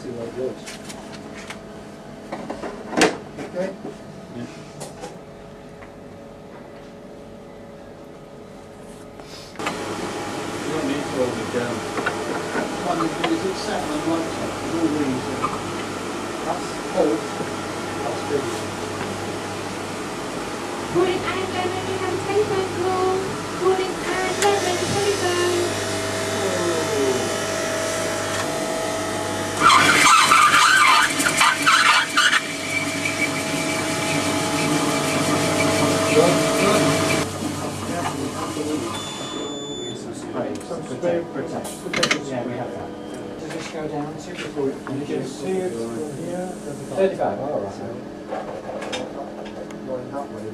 exactly like yours. Okay? Yeah. You don't need to hold it down. Is it set on the right side? There's all these. That's old. That's big. Calling and Lemon, we have a telephone call. Calling and Lemon, telephone. Yeah, we have that. Does this go down to before it finishes? You can see it from here. 35, all right. Going that way,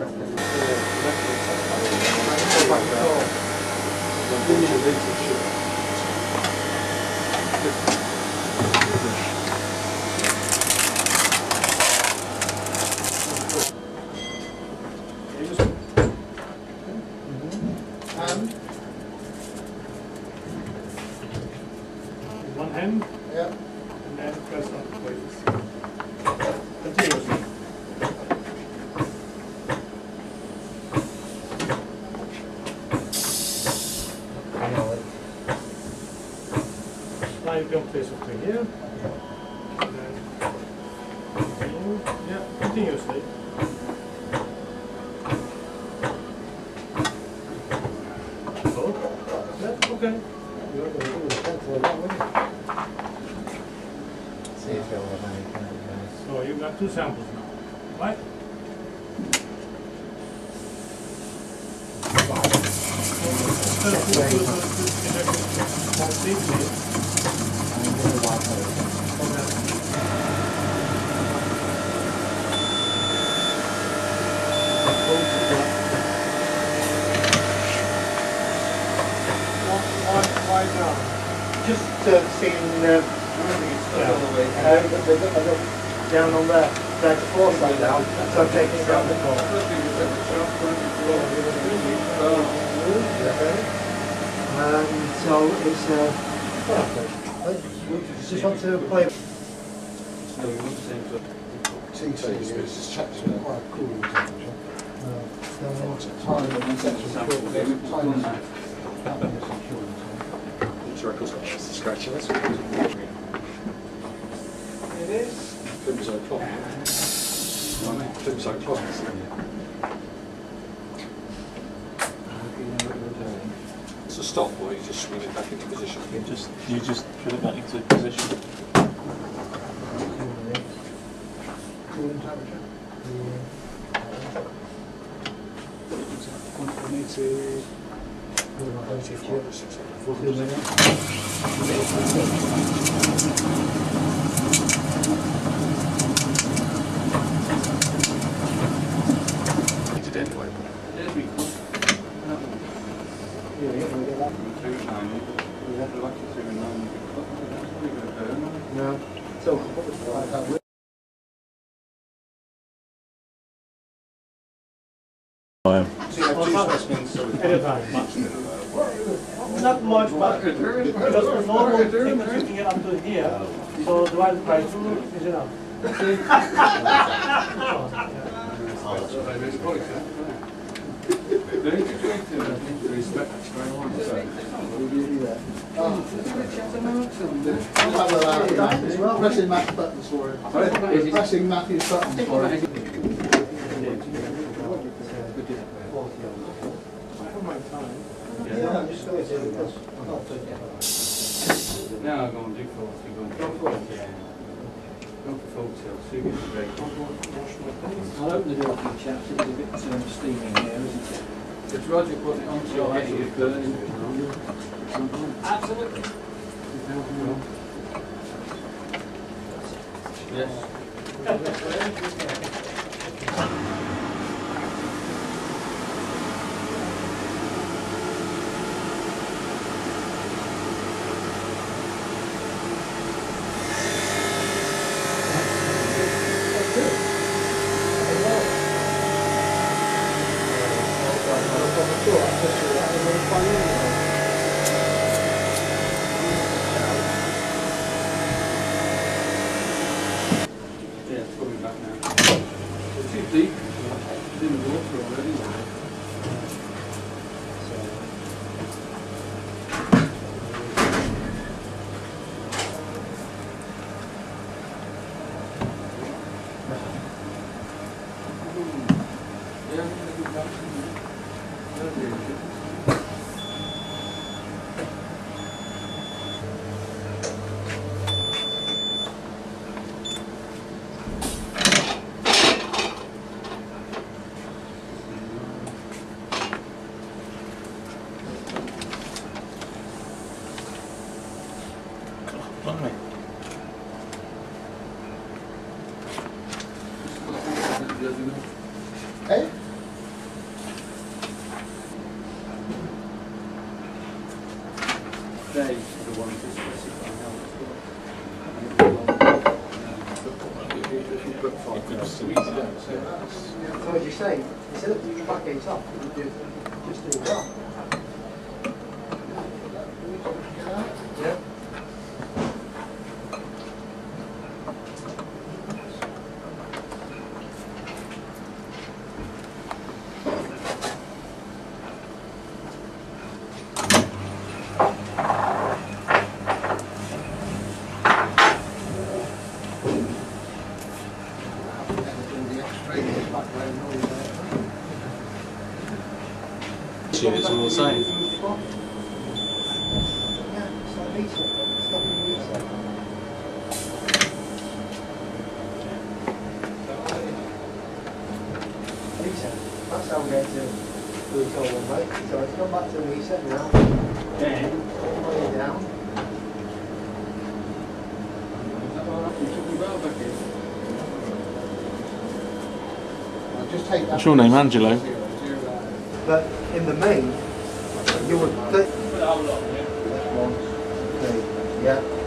One hand, yeah. and then press on the plates. Continuously. Now you can place it to here. And then continue. Yeah, continuously. So, yeah, okay. You're going to do the pencil that way. So you've got two samples now, right? Why now? Just seeing down on there, there's the floor side down, so I'm taking it down the floor. So it's just want to play. Scratching this It is. Crimson cloth. Crimson cloth. It's a stop, or you just swing it back into position. You just put it back into position. Cooling temperature. Needed anyway. No. So, what was that? Not much, but because the normal thing that you can get up to here, so divided by 2 is enough. Pressing Matt's buttons for it. Pressing Matthew's buttons for it. Yeah, I'm just going to because I can't take it. Now I'm going to do 40. Go for it. Yeah. Go for 40. So you get the break. I'll open the door for you chaps. It's a bit steamy in here, isn't it? It's Roger putting it on so I get it burning. Absolutely. Yes. Blimey. Eh? They the ones who specify how If you put 5 grams to each down, so that's... So as you say, instead of doing back eight up, you just do that. Yeah. It's all the same. Yeah, it's like reset, stop and reset. Reset. That's how we get to do it all one way. So it's gone back to reset now. then All the way down. I'll just take that. What's your name, Angelo? But in the main, you would. Put it up a lot, yeah. One, two, yeah.